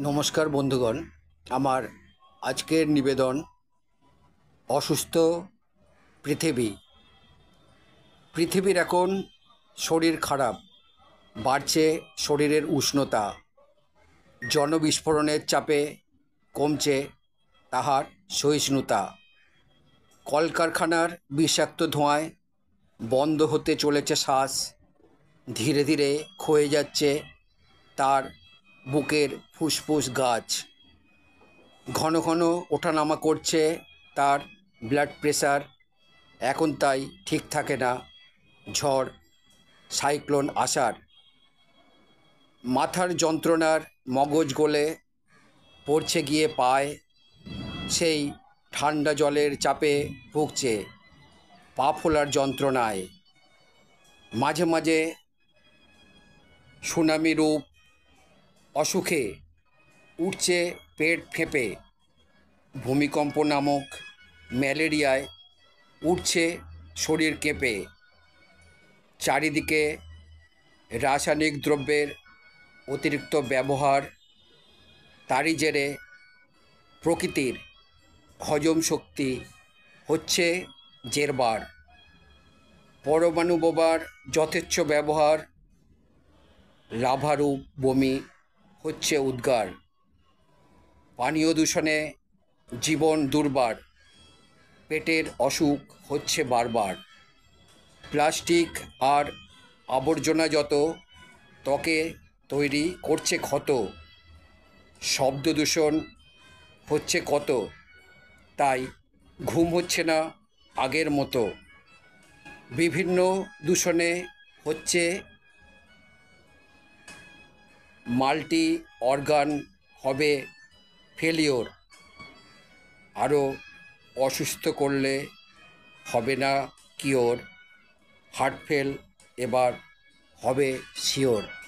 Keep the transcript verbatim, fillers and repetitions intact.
নমস্কার বন্ধুগণ, আমার আজকের নিবেদন অসুস্থ পৃথিবী। পৃথিবীর এখন শরীর খারাপ, বাড়ছে শরীরের উষ্ণতা, জনবিস্ফোরণের চাপে কমছে তাহার সহিষ্ণুতা, কলকারখানার বিষাক্ত ধোঁয়ায় বন্ধ হতে চলেছে শ্বাস, ধীরে ধীরে ক্ষয়ে যাচ্ছে তার বুকের ফুসফুস গাছ, ঘন ঘন ওঠানামা করছে তার ব্লাড প্রেশার, এখন তাই ঠিক থাকে না ঝড় সাইক্লোন আসার। মাথার যন্ত্রণার মগজ গলে পড়ছে গিয়ে পায়, সেই ঠান্ডা জলের চাপে ভুগছে পা ফোলার যন্ত্রণায়। মাঝে মাঝে সুনামি রূপ অসুখে উঠছে পেট ফেঁপে, ভূমিকম্প নামক ম্যালেরিয়ায় উঠছে শরীর কেঁপে। চারিদিকে রাসায়নিক দ্রব্যের অতিরিক্ত ব্যবহার, তারই জেরে প্রকৃতির হজম শক্তি হচ্ছে জেরবার। পরমাণু বোমার যথেচ্ছ ব্যবহার, লাভারূপ বমি হচ্ছে উদ্গার। পানীয় দূষণে জীবন দুর্বার, পেটের অসুখ হচ্ছে বারবার। প্লাস্টিক আর আবর্জনা যত ত্বকে তৈরি করছে ক্ষত, শব্দ দূষণ হচ্ছে কত, তাই ঘুম হচ্ছে না আগের মতো। বিভিন্ন দূষণে হচ্ছে মাল্টি অর্গান হবে ফেলিওর, আরও অসুস্থ করলে হবে না কিওর, হার্ট ফেল এবার হবে শিওর।